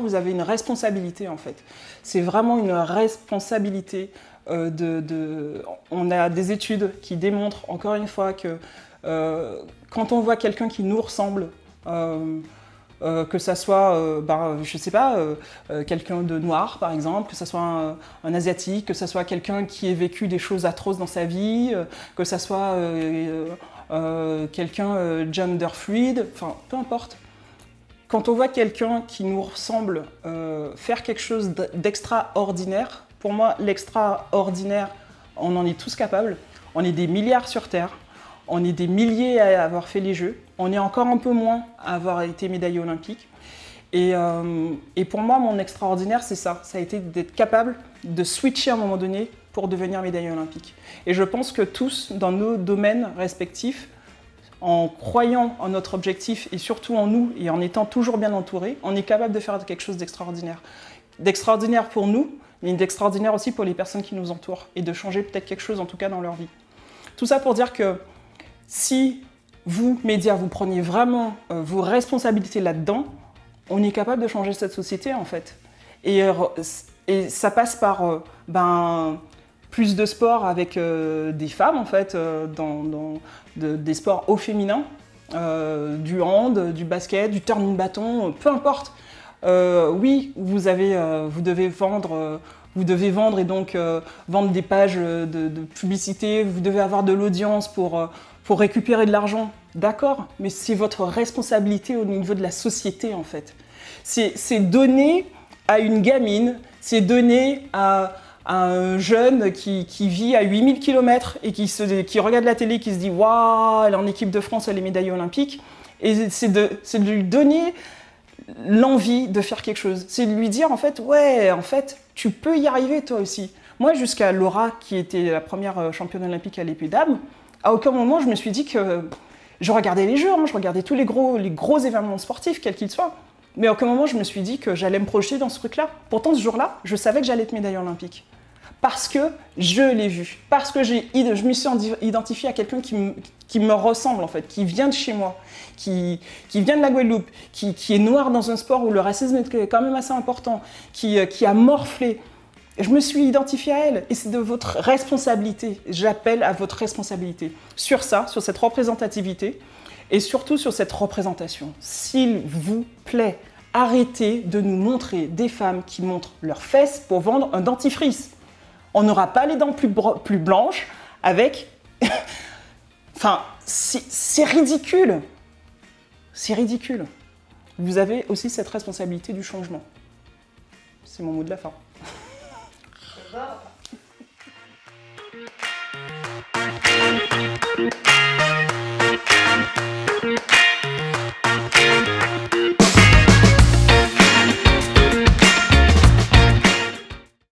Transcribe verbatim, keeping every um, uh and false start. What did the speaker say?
vous avez une responsabilité en fait. C'est vraiment une responsabilité euh, de, de... On a des études qui démontrent encore une fois que euh, quand on voit quelqu'un qui nous ressemble, euh, Euh, que ça soit, euh, ben, je sais pas, euh, euh, quelqu'un de noir par exemple, que ça soit un, un asiatique, que ça soit quelqu'un qui ait vécu des choses atroces dans sa vie, euh, que ça soit euh, euh, quelqu'un euh, gender fluide, enfin peu importe. Quand on voit quelqu'un qui nous ressemble euh, faire quelque chose d'extraordinaire, pour moi l'extraordinaire, on en est tous capables, on est des milliards sur Terre. On est des milliers à avoir fait les Jeux. On est encore un peu moins à avoir été médaillé olympique. Et, euh, et pour moi, mon extraordinaire, c'est ça. Ça a été d'être capable de switcher à un moment donné pour devenir médaillé olympique. Et je pense que tous, dans nos domaines respectifs, en croyant en notre objectif et surtout en nous et en étant toujours bien entourés, on est capable de faire quelque chose d'extraordinaire. D'extraordinaire pour nous, mais d'extraordinaire aussi pour les personnes qui nous entourent et de changer peut-être quelque chose en tout cas dans leur vie. Tout ça pour dire que si vous, médias, vous preniez vraiment euh, vos responsabilités là-dedans, on est capable de changer cette société en fait. Et, euh, et ça passe par euh, ben, plus de sport avec euh, des femmes en fait, euh, dans, dans de, des sports au féminin, euh, du hand, du basket, du turning bâton, peu importe. Euh, oui, vous, avez, euh, vous devez vendre... Euh, Vous devez vendre et donc euh, vendre des pages de, de publicité, vous devez avoir de l'audience pour, euh, pour récupérer de l'argent. D'accord, mais c'est votre responsabilité au niveau de la société en fait. C'est donner à une gamine, c'est donner à, à un jeune qui, qui vit à huit mille kilomètres et qui, se, qui regarde la télé, qui se dit « Waouh, elle est en équipe de France, elle est médaillée olympique ». Et c'est de, de lui donner l'envie de faire quelque chose. C'est de lui dire en fait « Ouais, en fait, tu peux y arriver toi aussi ». Moi, jusqu'à Laura, qui était la première championne olympique à l'épée d'âme, à aucun moment je me suis dit que... Je regardais les jeux, hein, je regardais tous les gros, les gros événements sportifs, quels qu'ils soient. Mais à aucun moment je me suis dit que j'allais me projeter dans ce truc-là. Pourtant, ce jour-là, je savais que j'allais être médaillée olympique. Parce que je l'ai vu. Parce que je me suis identifiée à quelqu'un qui, qui me ressemble, en fait, qui vient de chez moi, qui, qui vient de la Guadeloupe, qui, qui est noir dans un sport où le racisme est quand même assez important, qui, qui a morflé. Je me suis identifiée à elle et c'est de votre responsabilité. J'appelle à votre responsabilité sur ça, sur cette représentativité et surtout sur cette représentation. S'il vous plaît, arrêtez de nous montrer des femmes qui montrent leurs fesses pour vendre un dentifrice. On n'aura pas les dents plus, plus blanches avec... Enfin, c'est ridicule. C'est ridicule. Vous avez aussi cette responsabilité du changement. C'est mon mot de la fin. J'adore.